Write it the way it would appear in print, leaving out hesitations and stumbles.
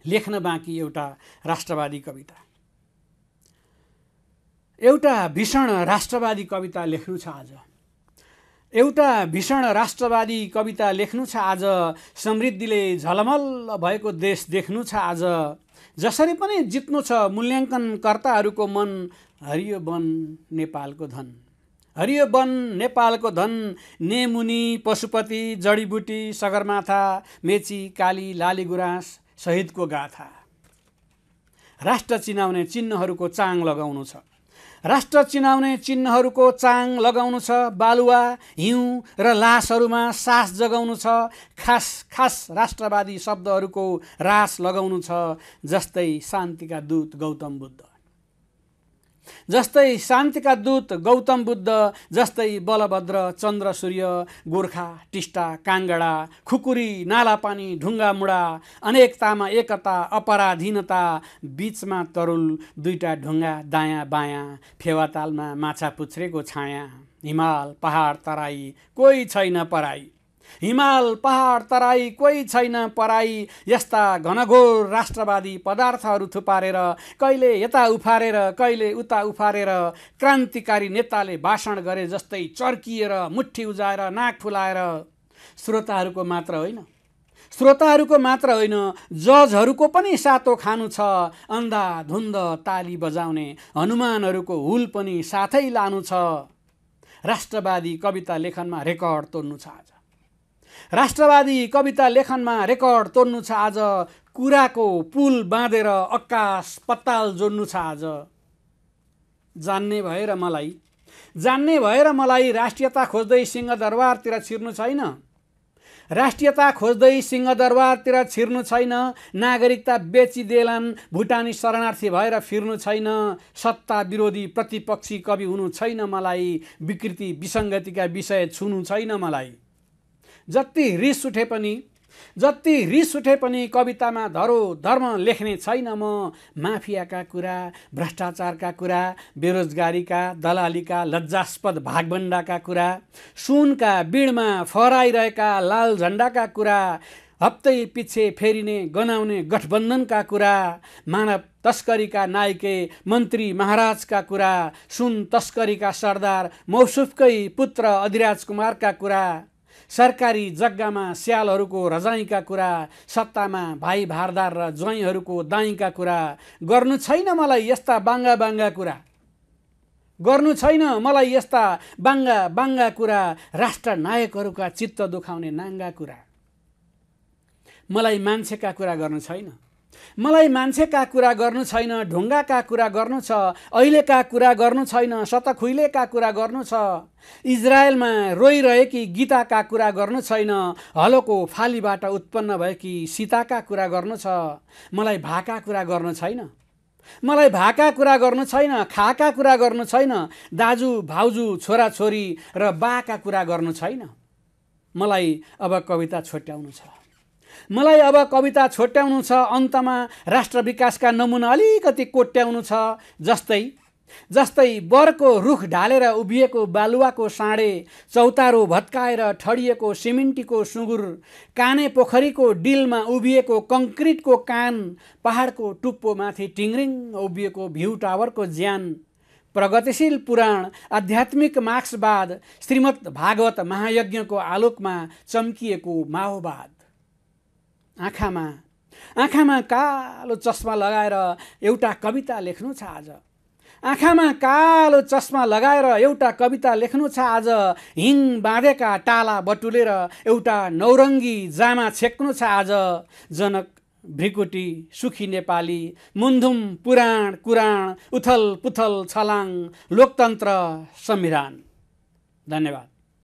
लेख्न बाँकी एउटा राष्ट्रवादी कविता। एउटा भीषण राष्ट्रवादी कविता लेख्नु छ आज। एउटा भीषण राष्ट्रवादी कविता लेख्नु छ आज। समृद्धिले झलमल भएको देश देख्नु छ आज। जसरी पनि जित्नु छ मूल्याङ्कनकर्ताहरूको मन। हरियो वन नेपालको धन, हरियो वन नेपालको धन। नेमुनी, पशुपति, जडीबुटी, सगरमाथा, मेची, काली, लालीगुराँस, शहीदको गाथा। राष्ट्र चिनाउने चिन्हहरूको चाङ लगाउनु छ। राष्ट्र चिनाउने चिन्हहरूको चाङ लगाउनु छ। बालुवा, हिउँ र लासहरूमा सास जगाउनु छ। खास खास राष्ट्रवादी शब्दहरूको रास लगाउनु छ। जस्तै शान्तिका दूत गौतम बुद्ध, जस्तै शान्तिका दूत गौतम बुद्ध, जस्तै बलभद्र, चन्द्र सूर्य, गोर्खा, टिस्टा, काङ्गडा, खुकुरी, नालापानी, ढुङ्गा मुडा। अनेकतामा एकता, अपराधीनता, बीचमा तरुल दुईटा ढुङ्गा दायाँ बायाँ। फेवातालमा माछा पुच्छ्रेको छाया। हिमाल पहाड तराई कोही छैन पराई, हिमाल पहाड तराई कोही छैन पराई। यस्ता घनघोर राष्ट्रवादी पदार्थहरू थुपारेर, कहिले यता उफारेर कहिले उता उफारेर, क्रान्तिकारी नेताले भाषण गरे जस्तै चर्किएर, मुट्ठी उजाएर, नाक फुलाएर। श्रोताहरूको मात्र होइन, जजहरूको पनि सातो खानु छ। अन्धाधुन्द ताली बजाउने हनुमानहरूको हुल पनि साथै लानु छ। राष्ट्रवादी कविता लेखनमा रेकर्ड तोड्नु छ आज। राष्ट्रवादी कविता लेखनमा रेकर्ड तोड्नु छ आज। कुराको पुल बाँधेर आकाश पत्ताल जोड्नु छ आज। जान्ने भएर मलाई राष्ट्रियता खोज्दै सिंहदरबारतिर छिर्नु छैन। राष्ट्रियता खोज्दै सिंहदरबारतिर छिर्नु छैन। नागरिकता बेचिदेलान् भुटानी शरणार्थी भएर फिर्नु छैन। सत्ता विरोधी प्रतिपक्षी कवि हुनु छैन मलाई। विकृति विसङ्गतिका विषय छुनु छैन मलाई। जति रिस उठे पनि कवितामा धर्म लेख्ने छैन म। माफियाका कुरा, भ्रष्टाचारका कुरा, बेरोजगारीका, दलालीका, लज्जास्पद भागभण्डाका कुरा, सुनका बिडमा फहराइरहेका लाल झण्डाका कुरा, हप्तै पछि फेरिने गनाउने गठबन्धनका कुरा, मानव तस्करीका नायके मन्त्री महाराजका कुरा, सुन तस्करीका सरदार मौसुफकै पुत्र अधिराज कुमारका कुरा, सरकारी जग्गामा स्यालहरूको रजाइका कुरा, सत्तामा भाइ भारदार र ज्वाइँहरूको दाइँका कुरा। गर्नु छैन मलाई यस्ता बाङ्गा कुरा, गर्नु छैन मलाई यस्ता बाङ्गा कुरा। राष्ट्र नायकहरूका चित्त दुखाउने नाङ्गा कुरा। मलाई मान्छेका कुरा गर्नु छैन, मलाई मान्छेका कुरा गर्नु छैन। ढुङ्गाका कुरा गर्नु छ, अहिलेका कुरा गर्नु छैन। शतखुइलेका कुरा गर्नु छ। इजरायलमा रोइरहेकी गीताका कुरा गर्नु छैन। हलोको फालीबाट उत्पन्न भएकी सीताका कुरा गर्नु छ। मलाई भाका कुरा गर्नु छैन, मलाई भाका कुरा गर्नु छैन। खाका कुरा गर्नु छैन। दाजु भाउजू छोराछोरी र बाका कुरा गर्नु छैन। मलाई अब कविता छोट्याउनु छ, मलाई अब कविता छोट्याउनु छ। अन्तमा राष्ट्र विकासका नमुना अलिकति कोट्याउनु छ। जस्तै बरको रुख ढालेर उभिएको बालुवाको साँडे, चौतारो भत्काएर ठडिएको सिमेन्टीको सुँगुर, काने पोखरीको डिलमा उभिएको कङ्क्रिटको कान, पहाडको टुप्पोमाथि टिङ्रिङ उभिएको भ्यू टावरको ज्यान, प्रगतिशील पुराण, आध्यात्मिक मार्क्सवाद, श्रीमद् भागवत महायज्ञको आलोकमा चम्किएको माओवाद। आँखामा कालो चस्मा लगाएर एउटा कविता लेख्नु छ आज। आँखामा कालो चस्मा लगाएर एउटा कविता लेख्नु छ आज। हिङ बाँधेका टाला बटुलेर एउटा नौरङ्गी जामा छेक्नु छ आज। जनक, भ्रिकुटी, सुखी नेपाली, मुन्धुम, पुराण, कुराण, उथल पुथल छलाङ, लोकतन्त्र, संविधान। धन्यवाद।